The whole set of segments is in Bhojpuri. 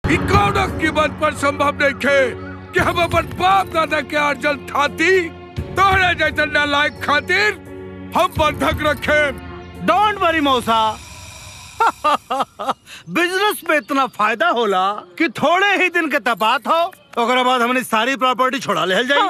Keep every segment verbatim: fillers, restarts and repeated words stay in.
कौनो कीमत पर संभव नहीं थे कि हम अपन बाप दादा के अर्जन थाती तोहरे जैसे नालायक खातिर हम बंधक रखे। डोंट वरी मौसा, बिजनेस में इतना फायदा होला कि थोड़े ही दिन के तपात हो ओकरा बाद हमने सारी प्रॉपर्टी छोड़ा ले जाई।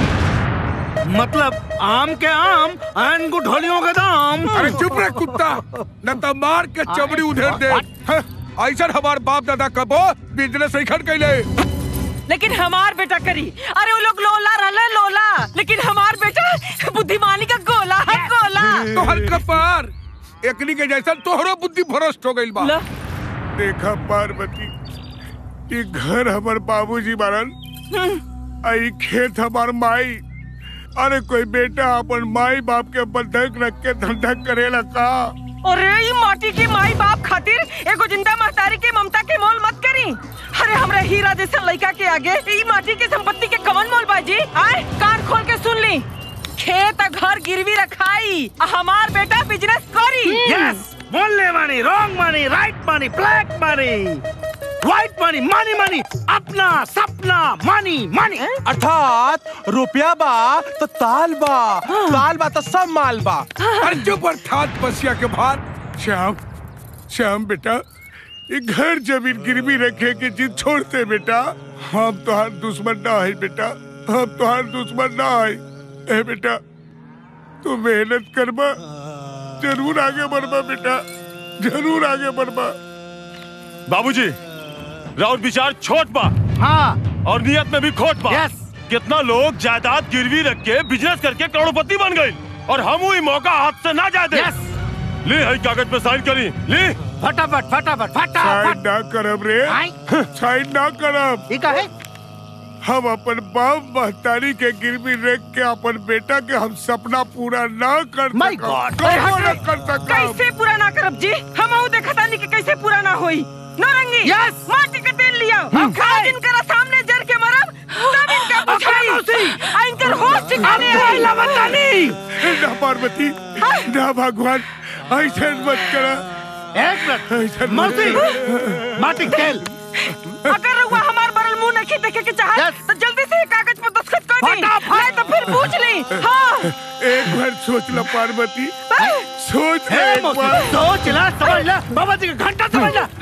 हाँ। मतलब आम के आम एंड गुठलियों के दाम। अरे चुप रह कुत्ता, न तो मार के चमड़ी उधेड़ दे। ऐसा हमार बाप दादा कबो बिजनेस नहीं कैले, लेकिन हमार बेटा करी। अरे वो लोग लोला रले लोला, लेकिन हमार बेटा बुद्धिमानी का गोला है गोला। तो हर कपार एकनी के जैसा तोहरो बुद्धि भ्रष्ट हो गई बा। देखा पार्वती, ये घर हमार बाबूजी बारन, आई खेत हमार माई। अरे कोई बेटा अपन माई बाप के बंधक रख के धंधा करेला का? अरे ये माटी की माई बाप खातिर एगो जिंदा महतारी के ममता के मोल मत करी। अरे हमरा हीरा जैसा लड़का के आगे ये माटी की संपत्ति के कवन मोल बाजी? आए कान खोल के सुन ली, खेत घर गिरवी रखाई, हमार बेटा बिजनेस करी। यस, बोलने मानी, रॉन्ग मानी, राइट मानी, ब्लैक मानी, व्हाइट मानी, मानी मानी, अपना सपना मानी मानी। अर्थात रुपया बा तो ताल बा, ताल बा तो सब माल बा। चुप अर्थात बसिया के भात। श्याम, श्याम बेटा, ये घर जमीन गिरवी रखे के जिद छोड़ते बेटा। हम तुहार दुश्मन ना है बेटा, हम तुहार दुश्मन ना है। ए बेटा, तू मेहनत करबा, जरूर आगे बढ़बा बेटा, जरूर आगे बढ़बा। बाबूजी, राउत विचार छोट बा। हाँ। और नियत में भी खोट बा। यस। कितना लोग जायदाद गिरवी रख के बिजनेस करके करोड़पति बन गए, और हम ही मौका हाथ से ना जाए दे। यस। ले हई कागज पे साइन करी, ले। फटाफट फटाफट फटाफट। साइन ना करब रे, साइन ना करब। ठीक है। हम अपन बाप महतारी के गिरवी रख के अपन बेटा के हम सपना पूरा ना कर माय गॉड, कैसे पूरा ना करब जी? हम वो देखा तानी कि कैसे पूरा ना होई। नौरंगी, यस, माटी का तेल लिया, खाद इनकर सामने जर के मरब, तब इनका बुझाई, आ इनकर होश ठिकाने आई। लवंदानी ना पार्वती, ना भगवान, ऐसा मत करा। एक मिनट मौसी, माटी तेल। अगर वो हमार बरल मुंह नहीं देखे के चाहे तो जल्दी से कागज पर दस्तखत कर दी, नहीं तो फिर पूछ ली। हाँ। एक बार सोच ला पार्वती, सोच ले एक बार। सोच ला, समझ ला, बाबा जी का घंटा समझ ला।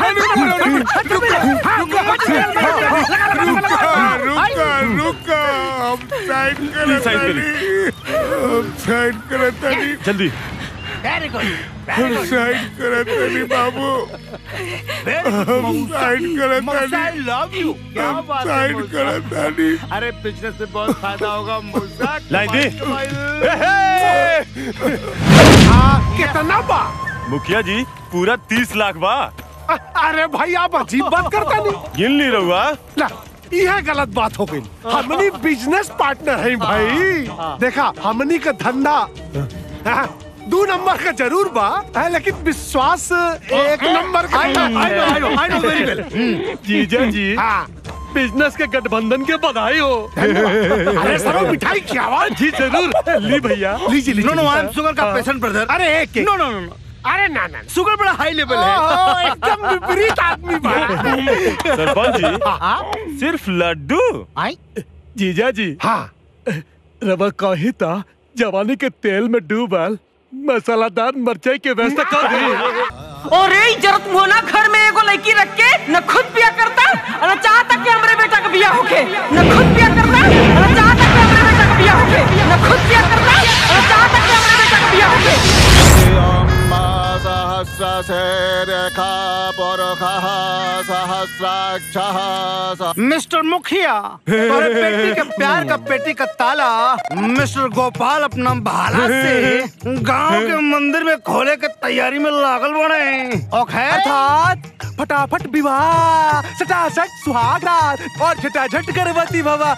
रुका रुका, हम साइन करत तानी, हम साइन करत तानी, जल्दी। वेरी गुड, हम साइन करत तानी बाबू, हम साइन करत तानी। I love you. क्या बात है, साइन करत तानी। अरे बिजनेस से बहुत फायदा होगा मौसा। लाइन दे। कितना बा? मुखिया जी, पूरा तीस लाख बा। अरे भाई आप अजीब बात करता नहीं। गिन ली रहुआ। ला, यह गलत बात हो गई। हमनी बिजनेस पार्टनर है भाई। देखा, हमनी का धंधा दो नंबर का जरूर बा, है, लेकिन विश्वास एक नंबर का। I know I know I know very well. जीजा जी, हाँ, बिजनेस के गठबंधन के बधाई हो। अरे सरो मिठाई की आवाज। जी जरूर, ली भैया। लीजिए लीजिए। No no, I am sugar का पेशेंट ब्रदर। अरे एक नो नो नो, अरे ना ना, शुगर बड़ा हाई लेवल है। एकदम विपरीत आदमी बा। सरपंच जी, सिर्फ लड्डू। आई जीजा जी, हाँ, रवा कही था जवानी के तेल में डूबल मसालादार मिर्चाई के व्यवस्था कर दी। और ये जरूरत होना घर में एगो लड़की रख के न खुद पिया करता और न चाहता कि हमारे बेटा का बियाह होके, न खुद पिया करता और न चाहता कि हमारे बेटा का बियाह होके, न खुद पिया करता और न चाहता कि हमारे बेटा का बियाह होके। मिस्टर मुखिया, तुम्हारे बेटी के प्यार का पेटी का ताला मिस्टर गोपाल अपना भाला से गांव के मंदिर में खोले के तैयारी में लागल बने। ओके, अर्थात फटाफट विवाह, सटासट सुहाग रात और झटाझट गर्भवती भवा।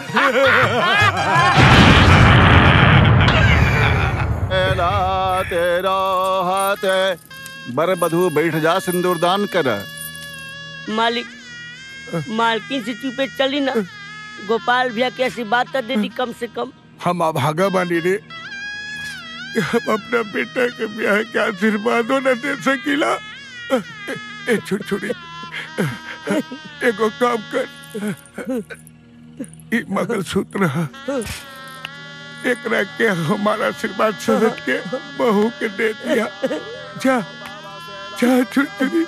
तेरा हाथ बर बधू बैठ जा, सिंदूरदान कर। मालिक, मालकिन से चुपे चली ना, गोपाल भैया की आशीर्वाद तो दे दी कम से कम। हम अभागा बानी रे, हम अपना बेटा के ब्याह के आशीर्वादों न दे सकीला। ए, ए छुटछुड़ी, एगो काम कर, ये मंगलसूत्र है, एकरा के हमारा आशीर्वाद समझ के बहू के दे दिया। जा जा चुनचुनी।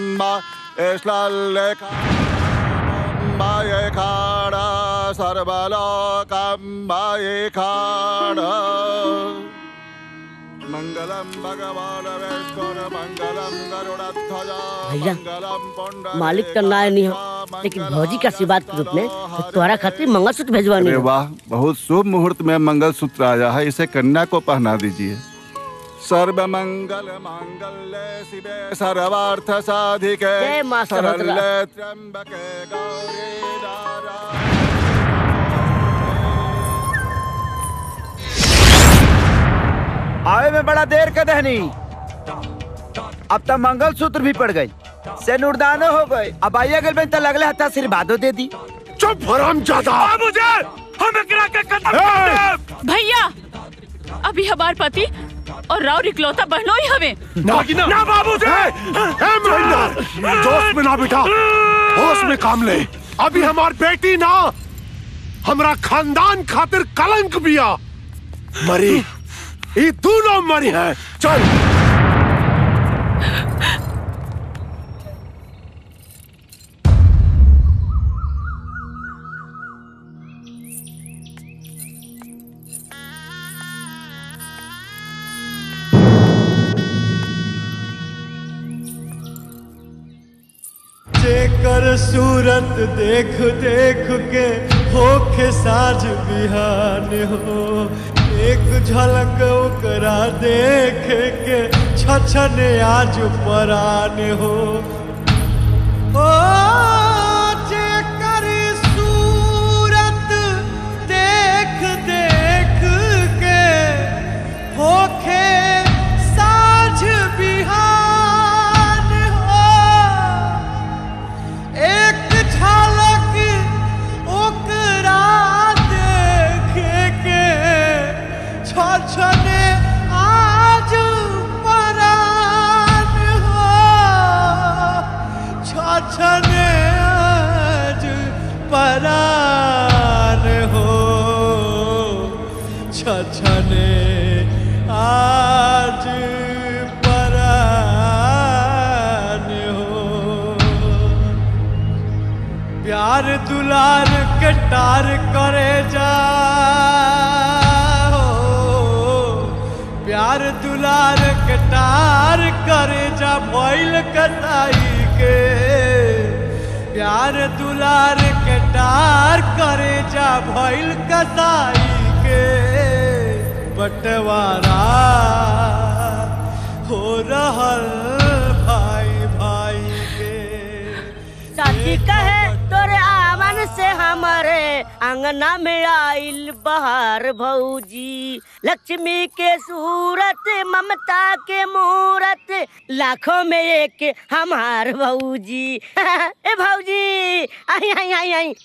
मंगलम भगवान वैष्णव मंगलम गरुड़ध्वज भैया मालिक का नाय नहीं हो, लेकिन भौजी का आशीर्वाद के रूप में तो तुम्हारा खातिर मंगलसूत्र भेजवानी है। वाह, बहुत शुभ मुहूर्त में मंगलसूत्र आया है, इसे कन्या को पहना दीजिए। सर्व मंगल मांगल्ये शिवे सर्वार्थ साधिके जय मां सरस्वती। शरण्ये त्र्यंबके गौरी नारायणी। आवे में बड़ा देर का दहनी, अब तक मंगलसूत्र भी पड़ गई, सेनुरदानो हो गए, अब आइए गल में तो लगले हत्ता आशीर्वादो दे दी। चुप हरामजादा, मुझे हमें गिरा के खत्म कर दे। भैया अभी हमार पति और राव इकलौता बहनों ही हमें ना, ना, ना बाबूजी, महेंद्र जोश में ना बेटा, होश में काम ले। अभी हमार बेटी ना हमरा खानदान खातिर कलंक बिया, मरी ये दोनों मरी है। चल जेकर सूरत देख देख के होखे साझ बिहान हो, एक झलक ओकरा देख के छछन आज परान हो। ओ जेकर सूरत देख देख के होखे साझ बिहान हो, एक झलक ओकरा देख के छछने आज परान हो, छछने आज परान हो, छछने आज परान हो। प्यार दुलार के टार करे जा, प्यार दुलार के टार करे जा भइल कसाई के, प्यार दुलार के टार करे जा भइल कसाई के। बंटवारा हो रहल भाई भाई के। साथी कहे तोरे आवन से हमारे अंगना में आइल बहार भौजी, लक्ष्मी के सूरत ममता के मूरत लाखों में एक हमार भौजी। ए भौजी आई आई आई आई।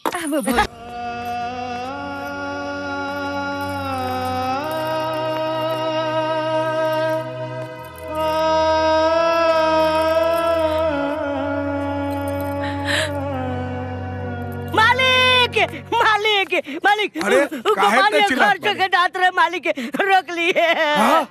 मालिक मालिक अरे काहे पे चिल्लात घर के डांत रहे मालिक रोक लिए। हाँ?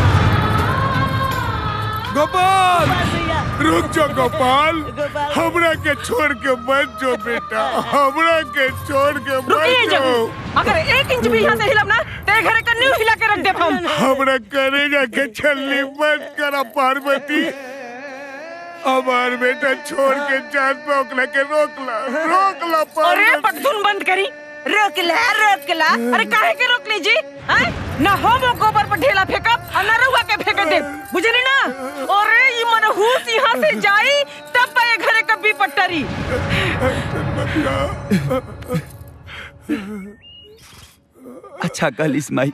गोपाल रुक जो गोपाल, हमरा के छोड़ के मत जो बेटा, हमरा के छोड़ के मत जो। अगर एक इंच भी यहाँ से हिलब ना तेरे घर का न्यू हिला के रख दे हम। हमरा करेगा के छल्ली मत करा पार्वती, हमार बेटा छोड़ के जान पे ओकला के रोकला रोकला पार्वती। अरे पगधुन बंद करी, रोकला रोकला। अरे काहे के रोक लीजी? ना हो वो गोबर पर ढेला फेंकब और ना रहुआ के फेंक दे, बुझली ना? अरे ये मनहूस यहाँ से जाई तब पाए घरे कभी पट्टरी। अच्छा कलिस माई,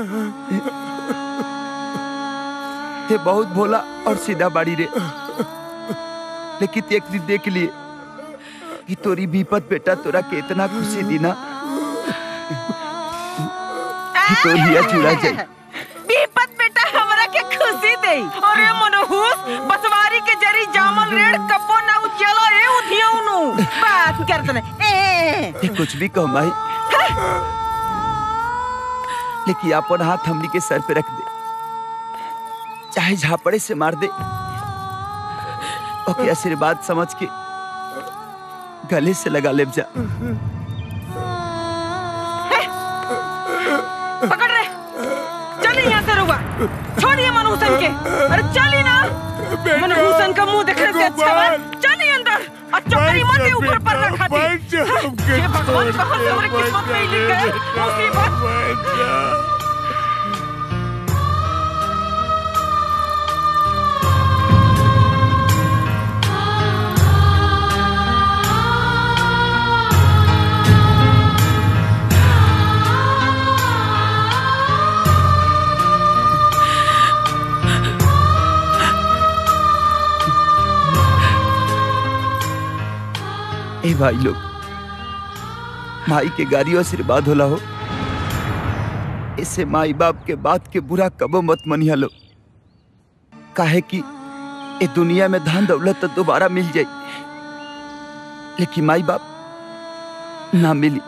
ते बहुत भोला और सीधा बाड़ी रे, लेकिन एक दिन देख लिए कि तोरी विपत बेटा तोरा के इतना खुशी दी ना कि तो लिया चुरा जाए। विपत बेटा हमरा के खुशी दे। अरे मनहूस बसवारी के जरी जामल रेड़ कपो ना उजला ए उधिया करत नहीं ए ये कुछ भी कहो माई, लेकिन अपन हाथ हमनी के सर पे रख दे, चाहे झापड़े से मार दे, ओके आशीर्वाद समझ के गले से लगा ले जा। पकड़ रहे, चलिए यहाँ से रुआ, छोड़िए मनहूसन के। अरे चलिए ना, मनहूसन का मुंह देखने से अच्छा है, चलिए अंदर और चौकड़ी मत के ऊपर पर रखा थी। ये भगवान कहाँ से हमारे किस्मत में ही लिख गए मुसीबत। ए भाई लोग, माई के गाड़ियों आशीर्वाद होला हो, इससे माई बाप के बात के बुरा कबो मत मनिया लो, काहे कि ए दुनिया में धन दौलत तो दोबारा मिल जाए, लेकिन माई बाप ना मिली।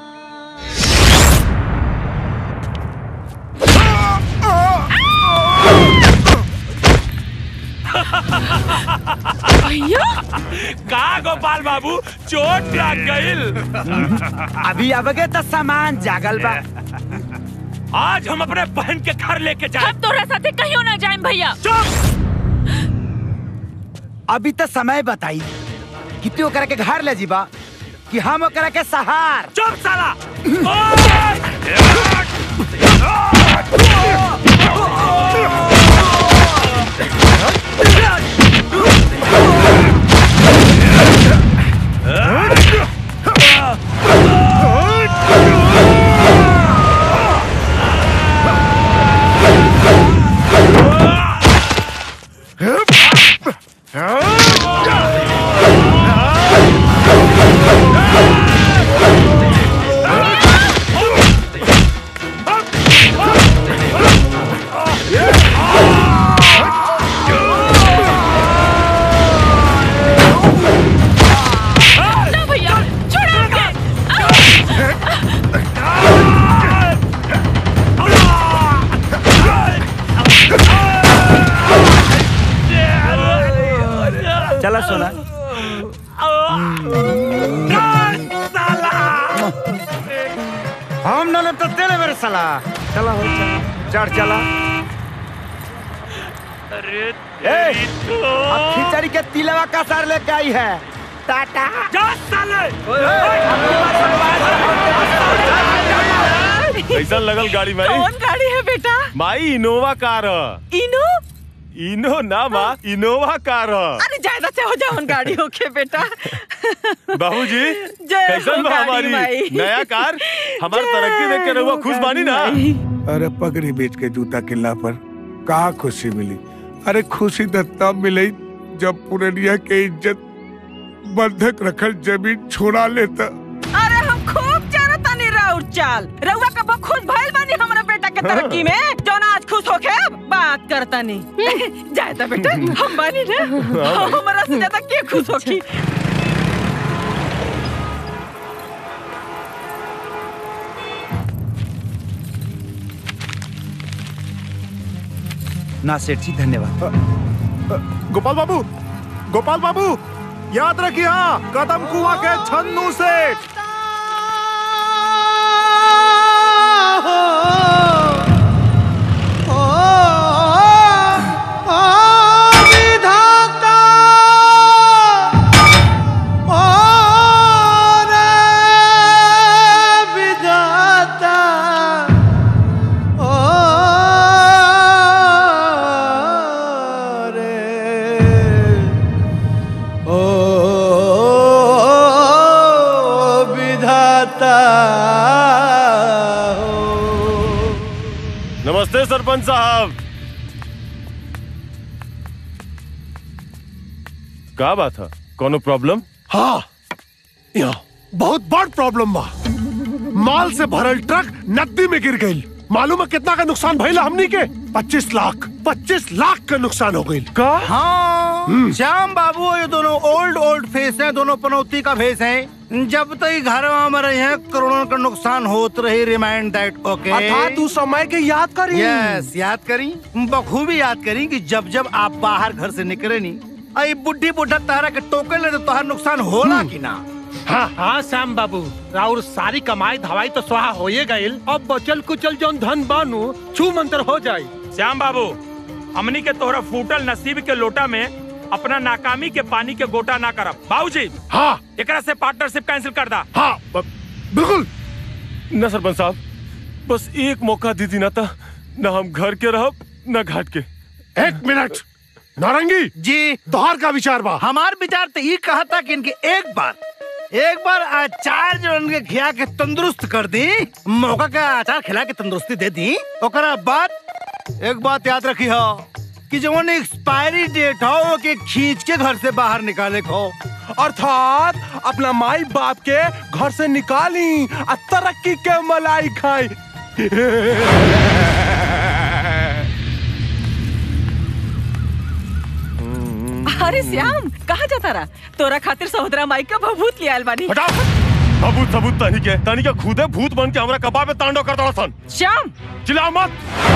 भैया का गोपाल बाबू चोट लग गईल। अभी अबगे तो सामान जागल बा। आज हम अपने बहन के घर लेके जाए। हम तोरा साथे कहियो ना जाएं भैया। चुप! अभी तो समय बताई कि तू ओकरा के घर ले जीबा कि हम ओकरा के सहार। चुप साला। चला सोना। हम न तो तेरे मेरे साला। चला हो चढ़ चला। अरे अब खिचड़ी के तिलवा का सार लेके आई है। टाटा जा साले। कैसा लगल गाड़ी माई? कौन गाड़ी है बेटा? My Innova car. इनो? इनो ना माँ, इनोवा कार। अरे ज्यादा से हो जाओ गाड़ी होके बेटा। बाबूजी कैसन बा हमारी नया कार? हमार तरक्की देख के रहुआ खुश बानी ना? अरे पगड़ी बेच के जूता किला पर कहाँ खुशी मिली? अरे खुशी तो तब मिली जब पुरनिया के इज्जत बंधक रखल जमीन छोड़ा लेता। अरे हम खूब जानता नहीं राउर चाल। रउआ कब खुश भइल बानी हमरा बेटा के तरक्की में? जो ना आज खुश होके बात करता नहीं। जायदा बेटा हम बानी ना, हमरा से ज्यादा के खुश होकी? ना सेठ जी धन्यवाद। गोपाल बाबू, गोपाल बाबू याद रखिए कदम कुआं के छन्नू सेठ। नमस्ते सरपंच साहब। क्या बात है? कोनो प्रॉब्लम? हाँ, यहाँ बहुत बड़ प्रॉब्लम बा। माल से भरल ट्रक नदी में गिर गई। मालूम है कितना का नुकसान भइला हमनी के? पच्चीस लाख पच्चीस लाख का नुकसान हो गई। का? हाँ श्याम बाबू ये दोनों ओल्ड ओल्ड फेस हैं, दोनों पनौती का फेस हैं। जब तक घर में रहे हैं करोड़ों का नुकसान होत रही। Remind that okay. अर्थात तू समय के याद करी। यस याद करी, बखूबी याद करी कि जब जब आप बाहर घर से निकले नहीं आई बुढ़ी बुढ़ा तारा के टोके ले तो तोहर नुकसान होला कि ना? हाँ हाँ श्याम बाबू, राउर सारी कमाई धवाई तो स्वाहा होए गईल। अब बचल कुचल जौन धन बानू छू मंतर हो जाए। श्याम बाबू, हमनी के तोहरा फूटल नसीब के लोटा में अपना नाकामी के पानी के गोटा ना करब। बाबूजी, हाँ एकरा से पार्टनरशिप कैंसिल कर दा। हाँ बिल्कुल न सरपंच साहब, बस एक मौका दी थी ना था, न हम घर के रहब न घाट के। एक मिनट नारंगी जी, तोहार का विचार बा? हमार विचार तो ये कहा था कि इनके एक बार एक बार अचार जो उनके खिला के तंदुरुस्त कर दी, मौका का अचार खिला के तंदुरुस्ती दे दी। ओकरा बाद एक बात याद रखी हो कि जो एक्सपायरी डेट हो के खींच के घर से बाहर निकाले को। अर्थात अपना माई बाप के घर से निकाली और तरक्की के मलाई खाई। अरे श्याम, कहाँ जाता रहा? तोरा खातिर सहोदरा माई का भभूत लियाल बानी। भभूत सबूत तनी के तनी के खुदे भूत बन के हमरा कबाब में तांडव करता सन। श्याम चिल्ला मत।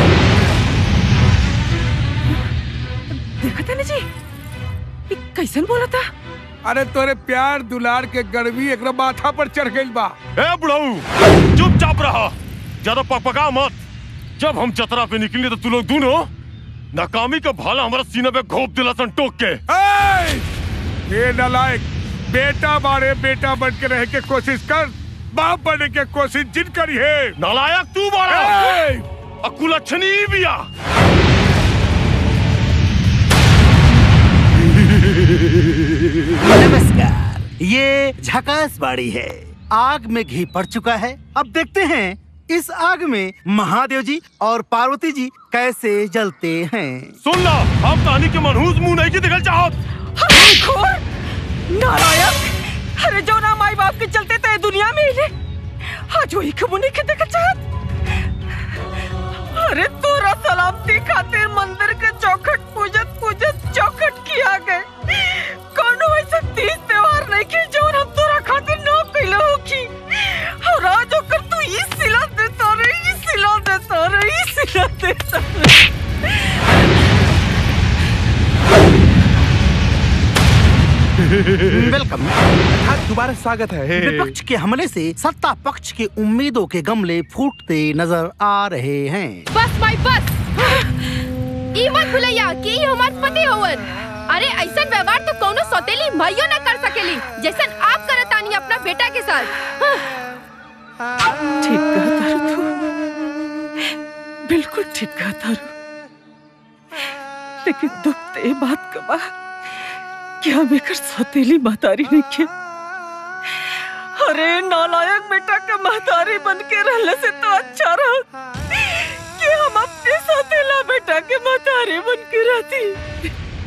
देखा था ना जी, ये कैसन बोला था? अरे तोरे प्यार दुलार के गर्वी एक माथा पर चढ़ गई बा। ए बुढ़ऊ, चुपचाप रहा, ज्यादा पकपका मत। जब हम चतरा पे निकले तो तू लोग दोनों नाकामी का भाला हमारा सीने पे घोंप दिला सन टोक के। ये नालायक, बेटा बारे बेटा बन के रह के कोशिश कर, बाप बनने के कोशिश जिन करी है। नालायक तू बारा, अकुल अच्छनी बिया। नमस्कार, ये झकास बाड़ी है। आग में घी पड़ चुका है। अब देखते हैं इस आग में महादेव जी और पार्वती जी कैसे जलते हैं। सुन ला, हम कहानी के मनहूस मुंह नहीं की दिखल चाहत। नारायण, अरे जो ना माई बाप के चलते थे दुनिया में हिले, आज वही कमुनी के देखल चाहत। अरे तोरा सलामती खातिर मंदिर के चौखट पूजत पूजत चौखट किया गए। कौनो ऐसा तीज त्योहार नहीं के जो हम तोरा खातिर ना कैले हो की। और आज ओकर तू ई सिला देता रे, ई सिला देता रे, ई सिला देता रे। वेलकम। दोबारा स्वागत है। विपक्ष के हमले से सत्ता पक्ष के उम्मीदों के गमले फूटते नजर आ रहे हैं। बस भाई बस, ई मत भूलिया कि ई हमार पति होवन। अरे ऐसा व्यवहार तो कोनो सौतेली माइयो न कर सकेली जैसन आप करतानी अपना बेटा के साथ। ठीक कहता तू, बिल्कुल ठीक कहता रू। लेकिन दुख तो ये बात का बा कि हम एक सौतेली महतारी नहीं के। अरे नालायक बेटा का महतारी बन के रहने से तो अच्छा रहा कि हम अपने सौतेला बेटा के महतारी बन के रहती।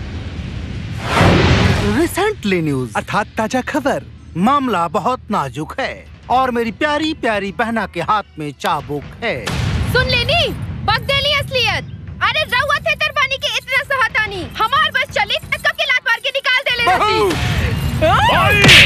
रिसेंटली न्यूज अर्थात ताजा खबर। मामला बहुत नाजुक है और मेरी प्यारी प्यारी बहना के हाथ में चाबुक है। सुन लेनी, बगदेली असलियत। अरे रउआ थे तरबानी के इतना सहतानी, हमार बस चली कब के लात मार के निकाल दे ले रहती।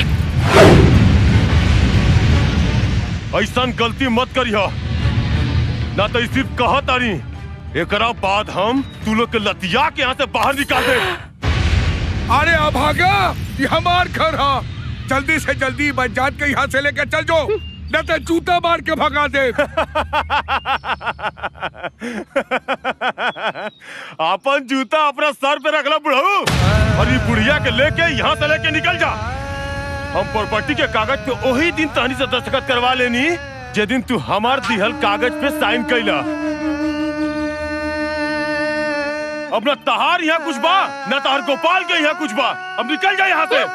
ऐसा गलती मत करिया, ना तो सिर्फ कहा तारी, एकरा बाद हम तू लोग के लतिया के यहाँ से बाहर निकाल दे। अरे अभागा, ये हमार घर है। जल्दी से जल्दी बजात के यहाँ से लेकर चल जाओ, न तो जूता मार के भगा दे। अपन जूता अपना सर पे रखला बुढ़ऊ, और ये बुढ़िया के लेके यहाँ से लेके निकल जा। हम प्रॉपर्टी के कागज पे वही दिन तहनी से दस्तखत करवा लेनी जे दिन तू हमार दिहल कागज पे साइन कैला। अब न तहार यहाँ कुछ बा, न तहार गोपाल के यहाँ कुछ बा। अब निकल जा यहाँ से।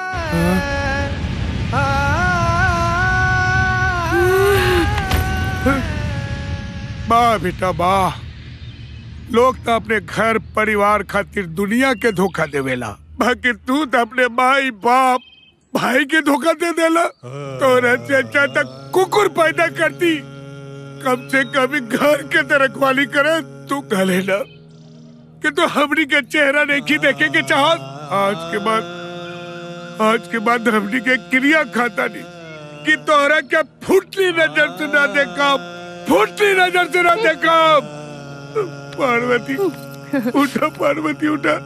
वाह बेटा वाह, लोग तो अपने घर परिवार खातिर दुनिया के धोखा देवेला, बाकी तू तो अपने माई बाप भाई के धोखा दे देला। तो अच्छा तक कुकुर पैदा करती, कम से कम घर के तो रखवाली करे। तू कहे ना कि तू हमनी के चेहरा नहीं देखे के चाहत। आज के बाद आज के बाद हमनी के क्रिया खाता नहीं कि तोहरा क्या फुटली नजर से ना देखा, फुटली नजर से ना देखा। पार्वती उठा, पार्वती उठा।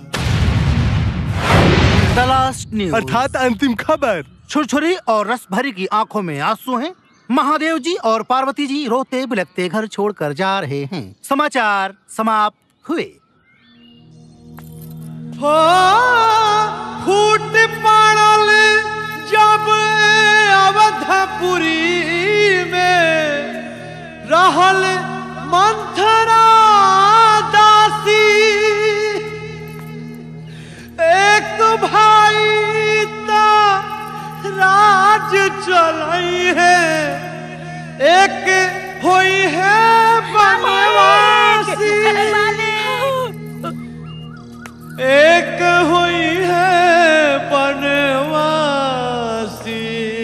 द लास्ट न्यूज अर्थात अंतिम खबर। छुरछुरी और रस भरी की आंखों में आंसू हैं। महादेव जी और पार्वती जी रोते बिलखते घर छोड़कर जा रहे हैं। समाचार समाप्त हुए। हो फूट पड़ल जब अवधपुरी में रहल मंथरा दासी। एक भाई ता राज चलाई है, एक होई है बनवासी, एक हुई है बनवासी।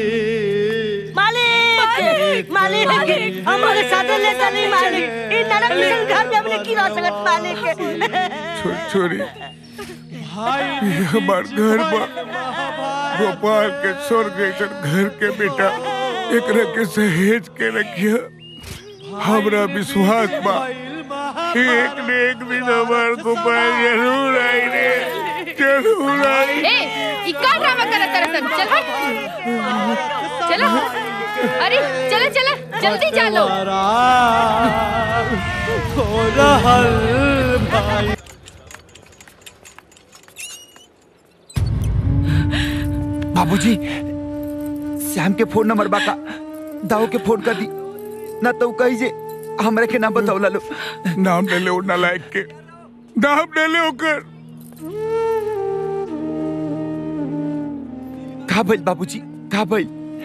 मालिक मालिक हमारे साथ ले चली मालिक। इन नरक निकल घर में हमने की रह सकत मालिक। छोरी ये हमार घर बा, गोपाल के स्वर्ग ऐसा घर के बेटा एकरा के सहेज के रखिया। हमरा विश्वास बा एक न एक दिन हमार गोपाल जरूर आई रे, जरूर आई। ए, ई का ड्रामा करत तरसन? चल हट। चलो। अरे चलो चलो जल्दी चलो। हो रहल भाई। बाबूजी श्याम के फोन नंबर बाका दाऊ के फोन कर दी ना तो कही जे हमरा के नाम बताओ लो। नाम ले ले नालायक के, नाम ले ले ओकर। का भइल बाबूजी, का भइल?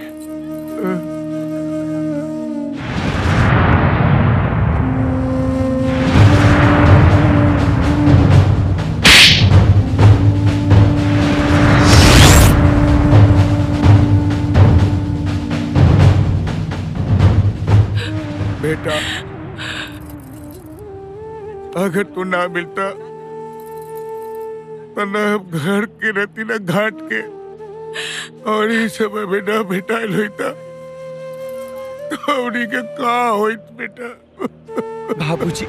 बेटा अगर तू ना मिलता तो ना हम घर के रहती ना घाट के, और इस समय में ना भेटाइल होता तो उन्हीं के का होइत बेटा। बाबूजी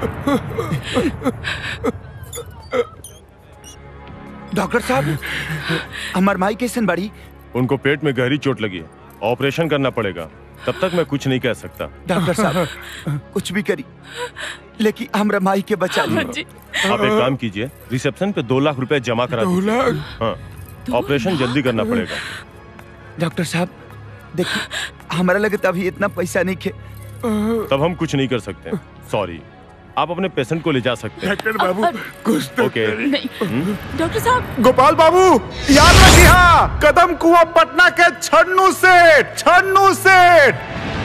डॉक्टर साहब हमार माई कैसन बाड़ी? उनको पेट में गहरी चोट लगी है, ऑपरेशन करना पड़ेगा। तब तक मैं कुछ नहीं कह सकता। डॉक्टर साहब कुछ भी करी लेकिन हमरा माई के बचा ली। आप एक काम कीजिए, रिसेप्शन पे दो लाख रुपए जमा करा दीजिए। हाँ, ऑपरेशन जल्दी करना पड़ेगा। डॉक्टर साहब देखिए हमारा लगे तभी इतना पैसा नहीं खे, तब हम कुछ नहीं कर सकते। सॉरी, आप अपने पेशेंट को ले जा सकते हैं। डॉक्टर बाबू कुछ तो ओके। डॉक्टर साहब गोपाल बाबू याद रखिए, कदम कुआं पटना के छन्नू सेठ, छन्नू सेठ।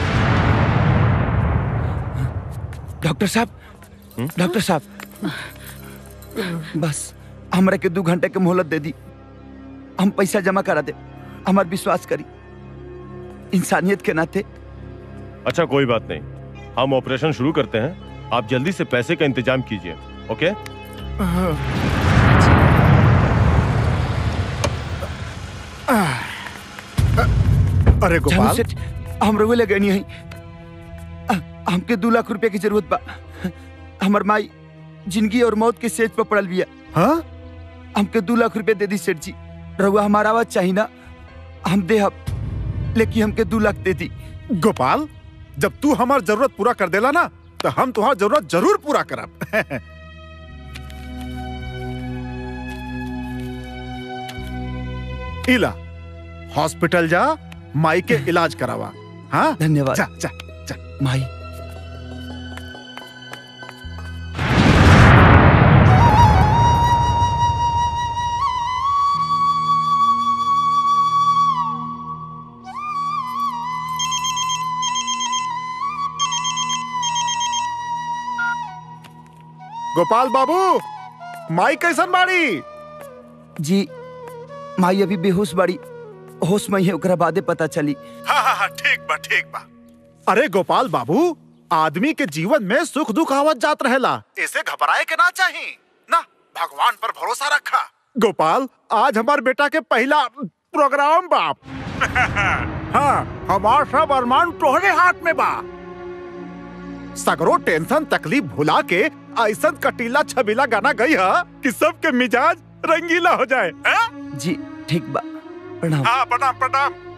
डॉक्टर साहब, डॉक्टर साहब बस हमरा के दो घंटे के मोहलत दे दी, हम पैसा जमा करा दे। हमार विश्वास करी इंसानियत के नाते। अच्छा कोई बात नहीं, हम ऑपरेशन शुरू करते हैं। आप जल्दी से पैसे का इंतजाम कीजिए। ओके? अरे गोपाल सेठ हम रोवे लगे नहीं है, हमके दो लाख रुपए की जरूरत बा। हमर माई जिंदगी और मौत के सेज पर पड़ल बिया। हाँ? हमके दो लाख रुपए दे दी सेठ जी। रहुआ हमारा आवाज चाहिए ना, हम दे हम, लेकिन हमके दो लाख दे दी। गोपाल जब तू हमार जरूरत पूरा कर देला ना तो हम तुम्हार जरूरत जरूर पूरा करब। इला हॉस्पिटल जा, माई के इलाज करावा। हाँ धन्यवाद। जा जा जा माई। गोपाल बाबू माई कैसन बाड़ी? जी माई अभी बेहोश बाड़ी, होश में है ओकरा बादे पता चली। हाँ हाँ हाँ ठीक बा ठीक बा। अरे गोपाल बाबू आदमी के जीवन में सुख दुख आवत जात रहेला, इसे घबराए के ना चाहिए ना, भगवान पर भरोसा रखा। गोपाल, आज हमार बेटा के पहला प्रोग्राम बाप। हाँ, हमार सब अरमान तोहरे हाथ में बा। सगरो टेंशन तकलीफ भुला के ऐसा कटीला छबीला गाना गई है कि सबके मिजाज रंगीला हो जाए। जी ठीक बा, प्रणाम। हाँ, प्रणाम प्रणाम।